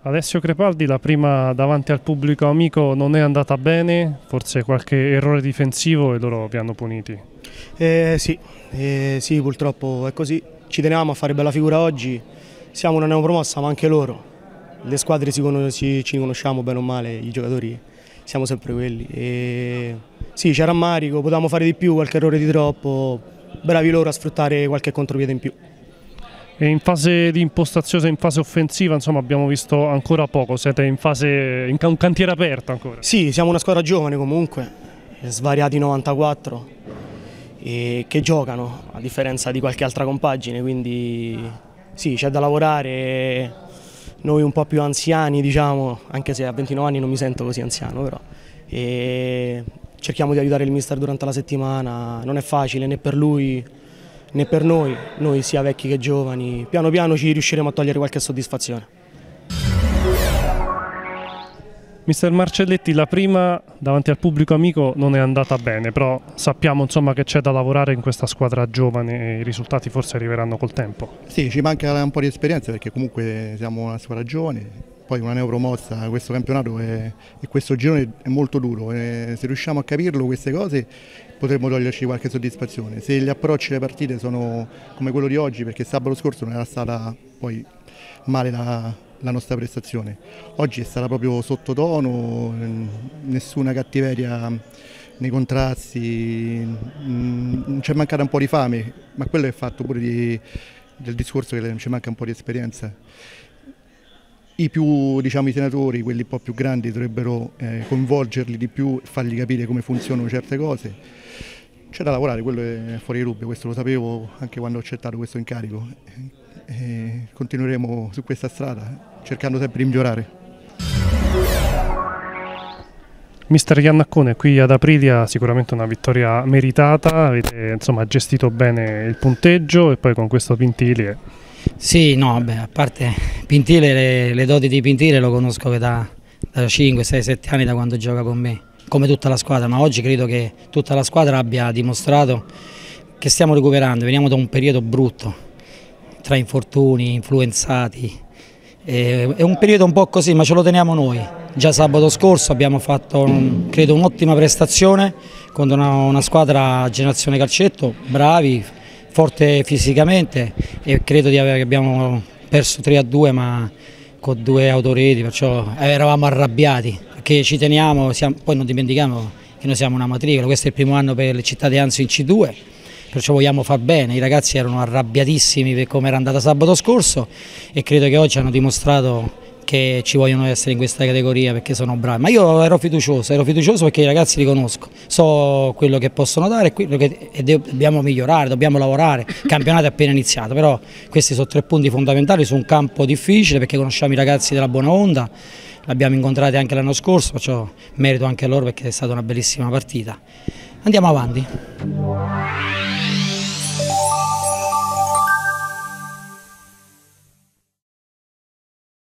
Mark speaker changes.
Speaker 1: Alessio Crepaldi, la prima davanti al pubblico amico non è andata bene, forse qualche errore difensivo e loro vi hanno puniti.
Speaker 2: Sì, purtroppo è così. Ci tenevamo a fare bella figura oggi, siamo una neopromossa ma anche loro. Le squadre ci conosciamo bene o male, i giocatori siamo sempre quelli. Sì, c'è rammarico, potevamo fare di più, qualche errore di troppo, bravi loro a sfruttare qualche contropiede in più.
Speaker 1: E in fase di impostazione, in fase offensiva, insomma, abbiamo visto ancora poco, siete in un cantiere aperto ancora.
Speaker 2: Sì, siamo una squadra giovane comunque, svariati 94, e che giocano a differenza di qualche altra compagine, quindi sì, c'è da lavorare. Noi un po' più anziani, diciamo, anche se a 29 anni non mi sento così anziano, però cerchiamo di aiutare il mister durante la settimana, non è facile né per lui né per noi sia vecchi che giovani, piano piano ci riusciremo a togliere qualche soddisfazione.
Speaker 1: Mister Marcelletti, la prima davanti al pubblico amico non è andata bene, però sappiamo insomma che c'è da lavorare in questa squadra giovane e i risultati forse arriveranno col tempo.
Speaker 3: Sì, ci manca un po' di esperienza perché comunque siamo una squadra giovane, poi una neopromossa, questo campionato e questo girone è molto duro, se riusciamo a capirlo queste cose potremmo toglierci qualche soddisfazione. Se gli approcci alle partite sono come quello di oggi, perché sabato scorso non era stata poi male la nostra prestazione, oggi è stata proprio sottotono, nessuna cattiveria nei contrasti, ci è mancata un po' di fame, ma quello è fatto pure del discorso che ci manca un po' di esperienza. I senatori, quelli un po' più grandi, dovrebbero coinvolgerli di più e fargli capire come funzionano certe cose. C'è da lavorare, quello è fuori di dubbio, questo lo sapevo anche quando ho accettato questo incarico. Continueremo su questa strada cercando sempre di migliorare.
Speaker 1: Mister Iannaccone, qui ad Aprilia sicuramente una vittoria meritata, avete insomma gestito bene il punteggio e poi con questo Pintile.
Speaker 4: Sì, no, beh, a parte Pintile, le doti di Pintile lo conosco che da 5, 6, 7 anni, da quando gioca con me, come tutta la squadra, ma oggi credo che tutta la squadra abbia dimostrato che stiamo recuperando, veniamo da un periodo brutto, tra infortuni, influenzati, è un periodo un po' così, ma ce lo teniamo noi. Già sabato scorso abbiamo fatto, credo, un'ottima prestazione contro una squadra Generazione Calcetto, bravi, forte fisicamente, e credo che abbiamo perso 3-2 ma con 2 autoreti, perciò eravamo arrabbiati, perché ci teniamo, poi non dimentichiamo che noi siamo una matricola, questo è il primo anno per le cittadinanze in C2, perciò vogliamo far bene. I ragazzi erano arrabbiatissimi per come era andata sabato scorso e credo che oggi hanno dimostrato che ci vogliono essere in questa categoria perché sono bravi, ma io ero fiducioso perché i ragazzi li conosco, so quello che possono dare e dobbiamo migliorare, dobbiamo lavorare. Il campionato è appena iniziato, però questi sono 3 punti fondamentali su un campo difficile perché conosciamo i ragazzi della Buona Onda, l'abbiamo incontrati anche l'anno scorso, perciò merito anche a loro perché è stata una bellissima partita. Andiamo avanti.